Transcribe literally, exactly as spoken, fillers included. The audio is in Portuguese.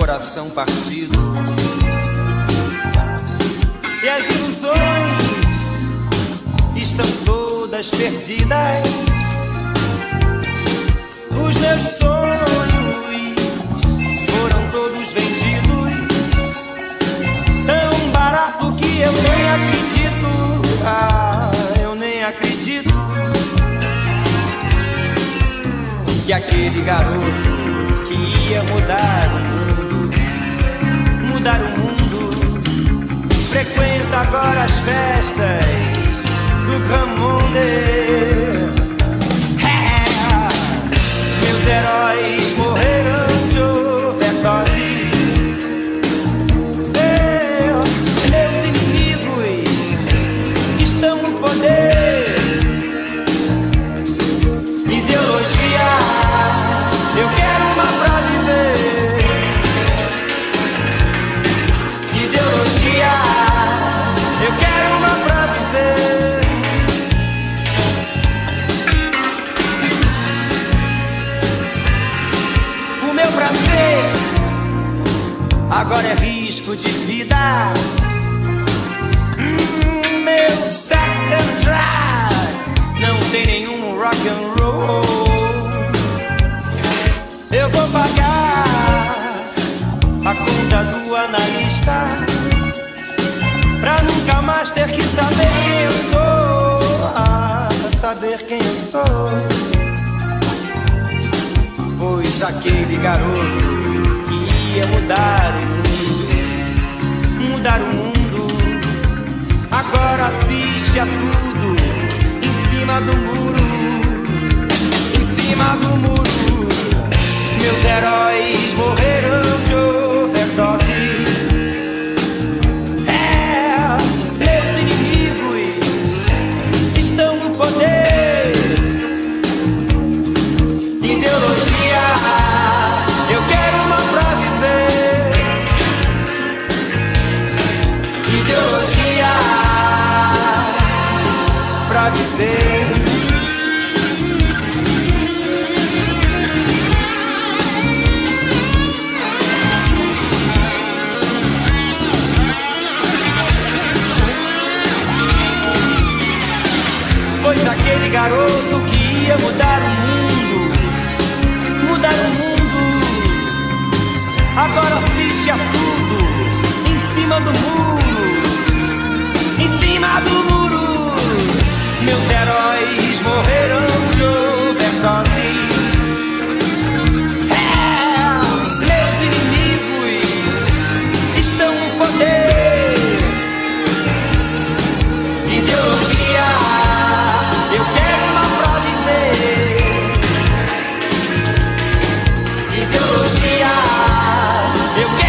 coração partido. E as ilusões estão todas perdidas. Os meus sonhos foram todos vendidos, tão barato que eu nem acredito. Ah, eu nem acredito que aquele garoto que ia mudar o mundo, mudar o mundo, frequenta agora as festas do Grand Monde. É, meus heróis morreram de overdose. É, meus inimigos estão no poder. Ideologia, eu quero uma pra viver. Ideologia, eu quero uma pra viver. O meu prazer agora é risco de vida. Hum, meu sex and drugs não tem nenhum rock and roll. Eu vou pagar a conta do analista pra nunca mais ter que saber quem eu sou. Ah, saber quem eu sou. Pois aquele garoto que ia mudar o mundo, mudar o mundo, agora assiste a tudo em cima do muro, em cima do muro. Meus heróis morreram de overdose. É, meus inimigos estão no poder. Ideologia, eu quero uma pra viver. Ideologia pra viver. Pois aquele garoto que ia mudar o mundo, mudar o mundo, agora assiste a tudo em cima do muro, em cima do muro. Meus heróis morreram de overdose. É, meus inimigos estão no poder. Ideologia, eu quero uma pra viver. Ideologia, eu quero